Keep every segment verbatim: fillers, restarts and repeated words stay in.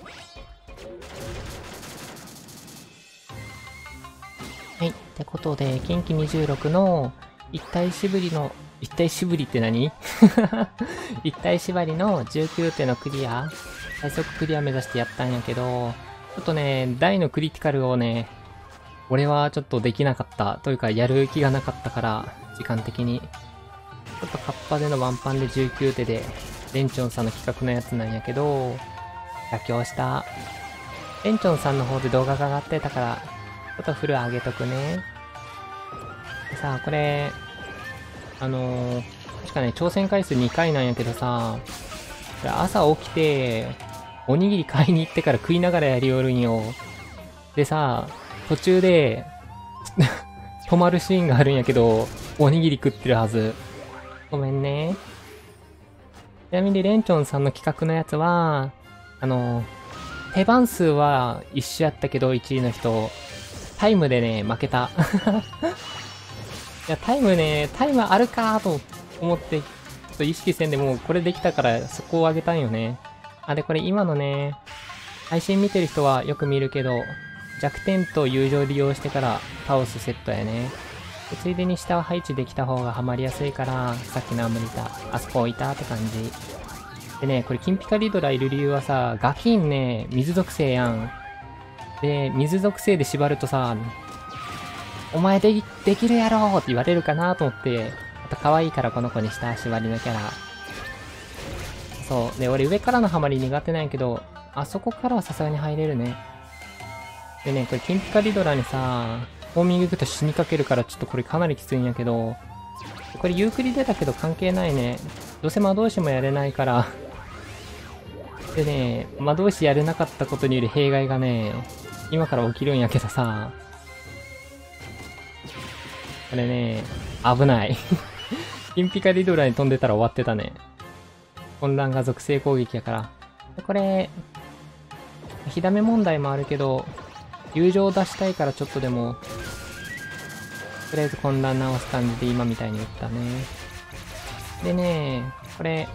はい。ってことで、近畿にじゅうろくの一体絞りの、一体絞りって何一体縛りのじゅうきゅうてのクリア、最速クリア目指してやったんやけど、ちょっとね、大のクリティカルをね、俺はちょっとできなかった。というか、やる気がなかったから、時間的に。ちょっとカッパでのワンパンでじゅうきゅうてで、レンチョンさんの企画のやつなんやけど、妥協した。レンチョンさんの方で動画が上がってたから、ちょっとフル上げとくね。でさ、これ、あのー、確かね、挑戦回数にかいなんやけどさ、これ朝起きて、おにぎり買いに行ってから食いながらやりよるんよ。でさ、途中で、止まるシーンがあるんやけど、おにぎり食ってるはず。ごめんね。ちなみにレンチョンさんの企画のやつは、あのー、手番数は一緒やったけど、いちいの人、タイムでね、負けた。いや、タイムね、タイムあるかーと思って、ちょっと意識せんでもうこれできたからそこを上げたんよね。あ、で、これ今のね、配信見てる人はよく見るけど、弱点と友情利用してから倒すセットやね。でついでに下は配置できた方がハマりやすいから、さっきのアムリタ、あそこ置いたって感じ。でね、これ金ピカリドラいる理由はさ、ガキンね、水属性やん。で、水属性で縛るとさ、お前でき、できるやろって言われるかなと思って、あと可愛いからこの子にした縛りのキャラ。そう。で、俺上からのハマり苦手なんやけど、あそこからはさすがに入れるね。でね、これ金ピカリドラにさ、ホーミング行くと死にかけるからちょっとこれかなりきついんやけど、これユークリ出たけど関係ないね。どうせ魔導士もやれないから。でね、魔導士やれなかったことによる弊害がね、今から起きるんやけどさ、これね、危ない。金ピカリドラに飛んでたら終わってたね。混乱が属性攻撃やから。これ、火ダメ問題もあるけど、友情を出したいからちょっとでも、とりあえず混乱直す感じで今みたいに打ったね。でね、これ、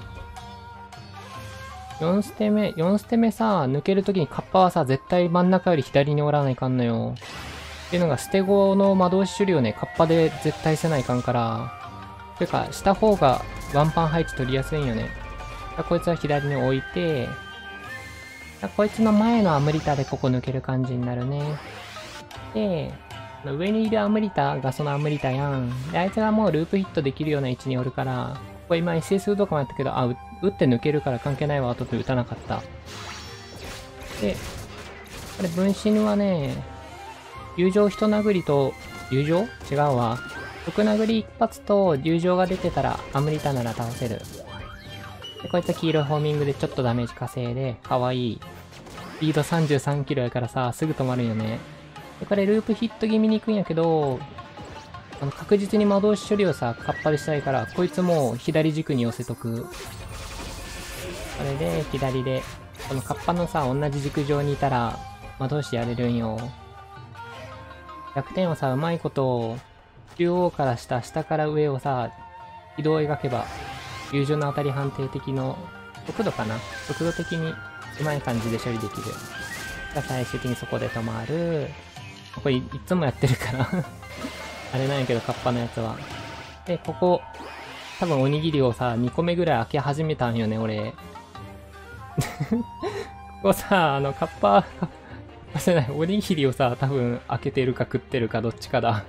よんステ目、よんステ目さ、抜けるときにカッパはさ、絶対真ん中より左におらないかんのよ。っていうのが、捨て子の魔導士処理をね、カッパで絶対せないかんから、というか、した方がワンパン配置取りやすいんよね。こいつは左に置いて、こいつの前のアムリタでここ抜ける感じになるね。で、上にいるアムリタがそのアムリタやん。で、あいつがもうループヒットできるような位置におるから、これ今 エスエス とかもやったけど、あ、打って抜けるから関係ないわ、とって打たなかった。で、これ分身はね、友情一殴りと、友情違うわ。毒殴り一発と友情が出てたらアムリタなら倒せる。で、こいつは黄色いホーミングでちょっとダメージ稼いで、かわいい。スピードさんじゅうさんキロやからさ、すぐ止まるよね。で、これループヒット気味に行くんやけど、あの、確実に魔導士処理をさ、カッパでしたいから、こいつも左軸に寄せとく。これで、左で、このカッパのさ、同じ軸上にいたら、魔導士やれるんよ。弱点をさ、うまいこと、中央から下、下から上をさ、軌道を描けば、友情の当たり判定的の、速度かな速度的にうまい感じで処理できる。最終的にそこで止まる。これい、いつもやってるからあれなんやけど、カッパのやつは。で、ここ、多分おにぎりをさ、にこめぐらい開け始めたんよね、俺。ここさ、あの、カッパ、じゃない、おにぎりをさ、多分開けてるか食ってるかどっちかだ。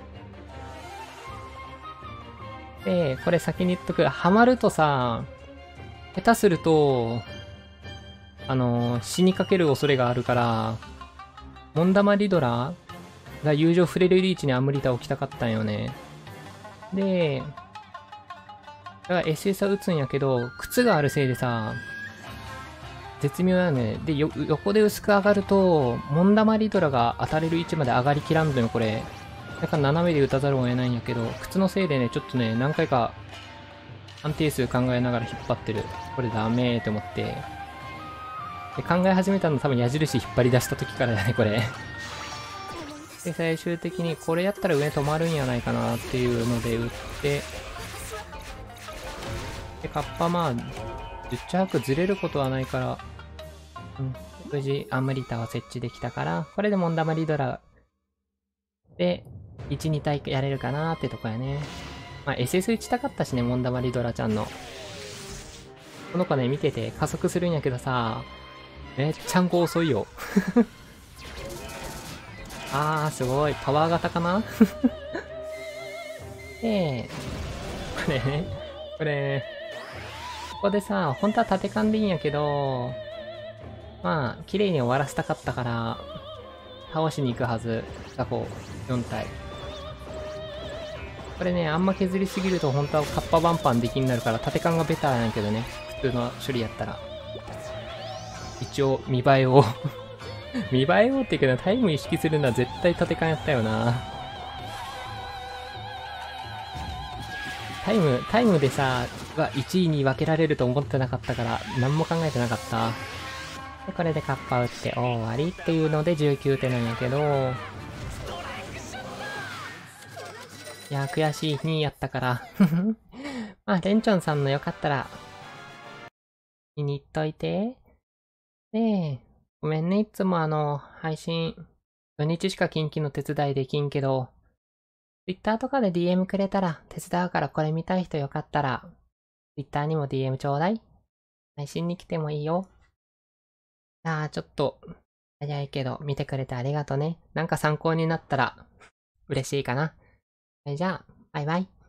で、これ先に言っとく。ハマるとさ、下手すると、あのー、死にかける恐れがあるから、モンダマリドラが友情触れるリーチにアムリタを置きたかったんよね。で、だから エスエス は打つんやけど、靴があるせいでさ、絶妙だよね。で、よ、横で薄く上がると、モンダマリドラが当たれる位置まで上がりきらんのよ、これ。だから斜めで打たざるを得ないんやけど、靴のせいでね、ちょっとね、何回か安定数考えながら引っ張ってる。これダメーって思って。で、考え始めたの多分矢印引っ張り出した時からだね、これ。で、最終的にこれやったら上止まるんやないかなっていうので打って、で、カッパまあ、じゅっ着ずれることはないから、うん。 無事アンマリタを設置できたから、これでモンダマリドラで、いち、に体やれるかなーってとこやね。まあ、エスエス 打ちたかったしね、モンダマリドラちゃんの。この子ね、見てて加速するんやけどさ、めっちゃんこ遅いよ。あー、すごい。パワー型かなで、これね、これ、ここでさ、本当は縦勘でいいんやけど、まあ、綺麗に終わらせたかったから、倒しに行くはず。ザコよん体。これね、あんま削りすぎると本当はカッパバンパンできになるから、縦勘がベターなんやけどね。普通の処理やったら。一応、見栄えを見栄えをっていうけど、タイム意識するのは絶対縦勘やったよな。タイム、タイムでさ、いちいに分けられると思ってなかったから、何も考えてなかった。で、これでカッパ打って終わりっていうのでじゅうきゅうてなんやけど、いやー悔しいにいやったから。まあ、レンチョンさんのよかったら、見に行っといて。で、ごめんね、いつもあの、配信、土日しか近畿の手伝いできんけど、Twitter とかで ディーエム くれたら手伝うからこれ見たい人よかったら、Twitter にも ディーエム ちょうだい。配信に来てもいいよ。あー、ちょっと、早いけど、見てくれてありがとね。なんか参考になったら、嬉しいかな。はい、じゃあ、バイバイ。